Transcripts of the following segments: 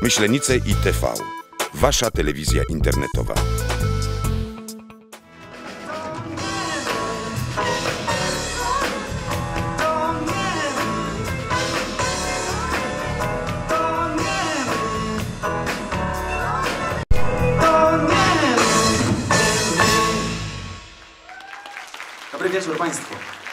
Myślenice i TV. Wasza telewizja internetowa. Dobry wieczór Państwu.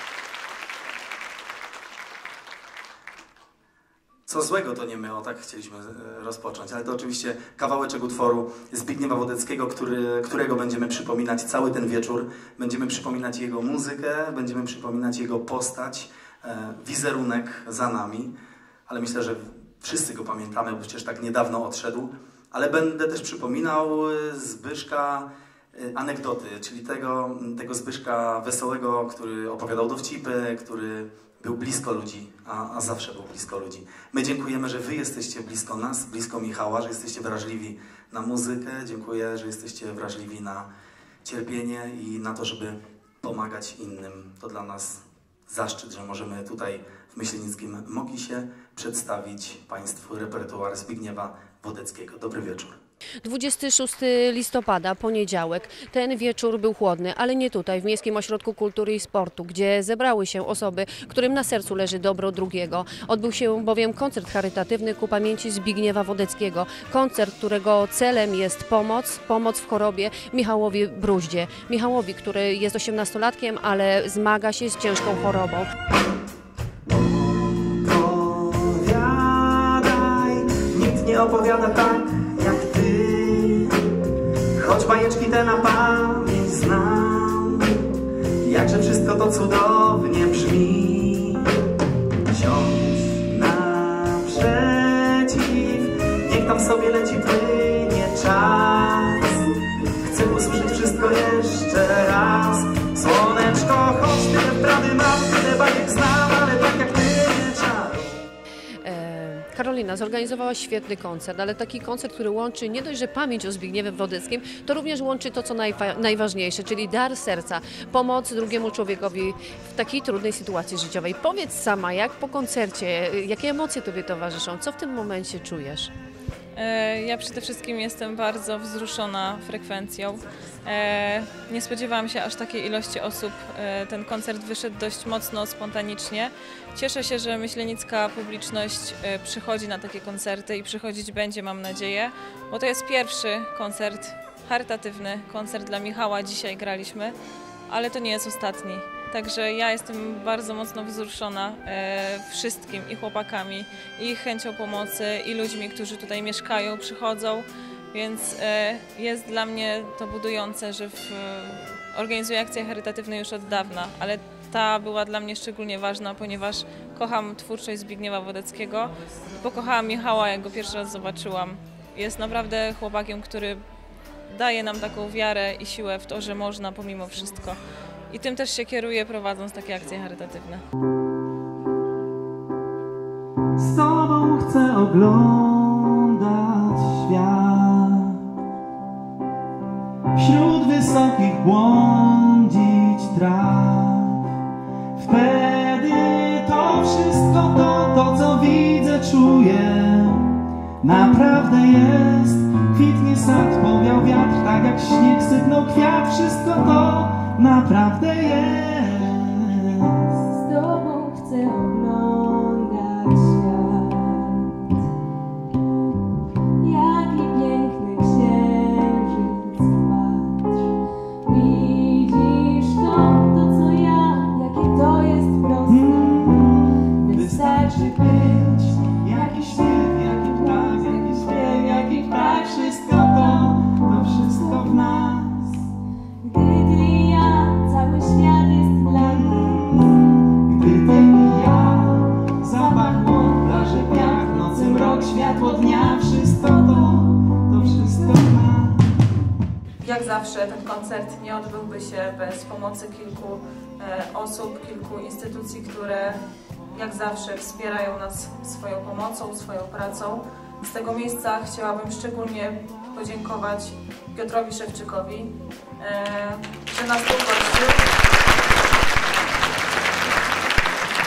Co złego to nie my, o tak chcieliśmy rozpocząć, ale to oczywiście kawałeczek utworu Zbigniewa Wodeckiego, którego będziemy przypominać cały ten wieczór. Będziemy przypominać jego muzykę, będziemy przypominać jego postać, wizerunek za nami, ale myślę, że wszyscy go pamiętamy, bo przecież tak niedawno odszedł. Ale będę też przypominał Zbyszka anegdoty, czyli tego Zbyszka wesołego, który opowiadał dowcipy, który był blisko ludzi, a zawsze był blisko ludzi. My dziękujemy, że wy jesteście blisko nas, blisko Michała, że jesteście wrażliwi na muzykę. Dziękuję, że jesteście wrażliwi na cierpienie i na to, żeby pomagać innym. To dla nas zaszczyt, że możemy tutaj w myślenickim Mokisie przedstawić Państwu repertuar Zbigniewa Wodeckiego. Dobry wieczór. 26 listopada, poniedziałek. Ten wieczór był chłodny, ale nie tutaj, w Miejskim Ośrodku Kultury i Sportu, gdzie zebrały się osoby, którym na sercu leży dobro drugiego. Odbył się bowiem koncert charytatywny ku pamięci Zbigniewa Wodeckiego. Koncert, którego celem jest pomoc w chorobie Michałowi Bruździe. Michałowi, który jest 18-latkiem, ale zmaga się z ciężką chorobą. Opowiadaj, nikt nie opowiada tak jak ty. Choć bajeczki te na pamięć znam, jakże wszystko to cudownie brzmi. Siądź naprzeciw, niech tam sobie leci, płynie czas. Chcę usłyszeć wszystko jeszcze raz. Słoneczko, choć tyle wprawy mam, tyle bajek znam, ale tak jak ty nie czaruj. Karolina zorganizowała świetny koncert, ale taki koncert, który łączy nie dość, że pamięć o Zbigniewie Wodeckim, to również łączy to, co najważniejsze, czyli dar serca, pomoc drugiemu człowiekowi w takiej trudnej sytuacji życiowej. Powiedz sama, jak po koncercie, jakie emocje tobie towarzyszą, co w tym momencie czujesz? Ja przede wszystkim jestem bardzo wzruszona frekwencją. Nie spodziewałam się aż takiej ilości osób. Ten koncert wyszedł dość mocno, spontanicznie. Cieszę się, że myślenicka publiczność przychodzi na takie koncerty i przychodzić będzie, mam nadzieję, bo to jest pierwszy koncert charytatywny, koncert dla Michała. Dzisiaj graliśmy, ale to nie jest ostatni. Także ja jestem bardzo mocno wzruszona wszystkim, i chłopakami, i ich chęcią pomocy, i ludźmi, którzy tutaj mieszkają, przychodzą, więc jest dla mnie to budujące, że organizuję akcje charytatywne już od dawna, ale ta była dla mnie szczególnie ważna, ponieważ kocham twórczość Zbigniewa Wodeckiego, pokochałam Michała, jak go pierwszy raz zobaczyłam. Jest naprawdę chłopakiem, który daje nam taką wiarę i siłę w to, że można pomimo wszystko. I tym też się kieruję, prowadząc takie akcje charytatywne. Z tobą chcę oglądać świat, wśród wysokich błądzić traw. Wtedy to wszystko to co widzę, czuję, naprawdę jest. Kwitnie sad, powiał wiatr, tak jak śnieg sypnął kwiat. Wszystko to naprawdę jest. Z tobą chcę oglądać świat. Jaki piękny księżyc, patrz. Widzisz to co ja, jakie to jest proste. Wystarczy być, Jaki śpiew, jaki ptak, jaki śpiew, jaki ptak. Wszystko to wszystko w nas. gdy ty i ja, cały świat jest dla nas. Gdy ty i ja, zapach łąk, plaże, piach, nocy mrok, światło dnia. Wszystko to wszystko w nas. Jak zawsze ten koncert nie odbyłby się bez pomocy kilku osób, kilku instytucji, które jak zawsze wspierają nas swoją pomocą, swoją pracą. Z tego miejsca chciałabym szczególnie podziękować Piotrowi Szewczykowi, że nas tu gościł.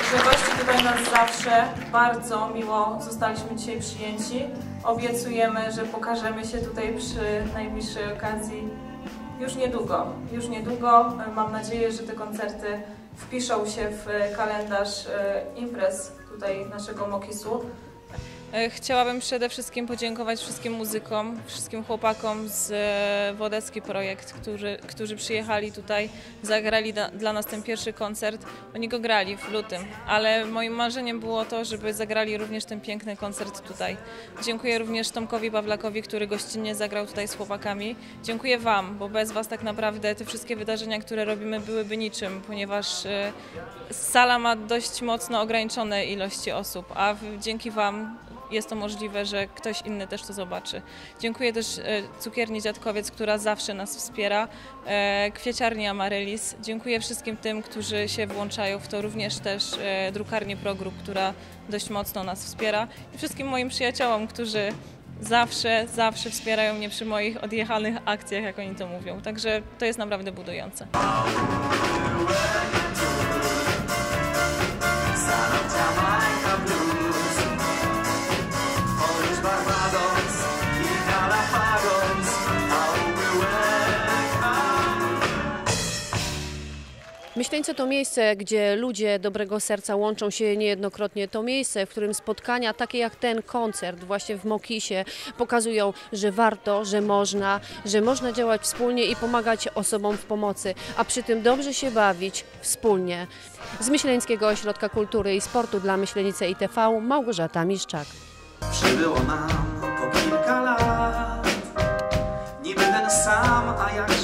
że gości tutaj nas zawsze. Bardzo miło zostaliśmy dzisiaj przyjęci. Obiecujemy, że pokażemy się tutaj przy najbliższej okazji już niedługo. Mam nadzieję, że te koncerty wpiszą się w kalendarz imprez tutaj naszego Mokisu. Chciałabym przede wszystkim podziękować wszystkim muzykom, wszystkim chłopakom z Wodecki Projekt, którzy przyjechali tutaj, zagrali dla nas ten pierwszy koncert. Oni go grali w lutym, ale moim marzeniem było to, żeby zagrali również ten piękny koncert tutaj. Dziękuję również Tomkowi Pawlakowi, który gościnnie zagrał tutaj z chłopakami. Dziękuję Wam, bo bez Was tak naprawdę te wszystkie wydarzenia, które robimy, byłyby niczym, ponieważ sala ma dość mocno ograniczone ilości osób, a dzięki Wam jest to możliwe, że ktoś inny też to zobaczy. Dziękuję też Cukierni Dziadkowiec, która zawsze nas wspiera, Kwieciarni Amaryllis. Dziękuję wszystkim tym, którzy się włączają w to, również też Drukarni Progrub, która dość mocno nas wspiera i wszystkim moim przyjaciołom, którzy zawsze wspierają mnie przy moich odjechanych akcjach, jak oni to mówią. Także to jest naprawdę budujące. Myśleńce to miejsce, gdzie ludzie dobrego serca łączą się niejednokrotnie. To miejsce, w którym spotkania takie jak ten koncert właśnie w Mokisie pokazują, że warto, że można działać wspólnie i pomagać osobom w pomocy, a przy tym dobrze się bawić wspólnie. Z Myśleńskiego Ośrodka Kultury i Sportu dla Myślenicy ITV Małgorzata Miszczak. Przybyło nam po kilka lat, niby ten sam, a jak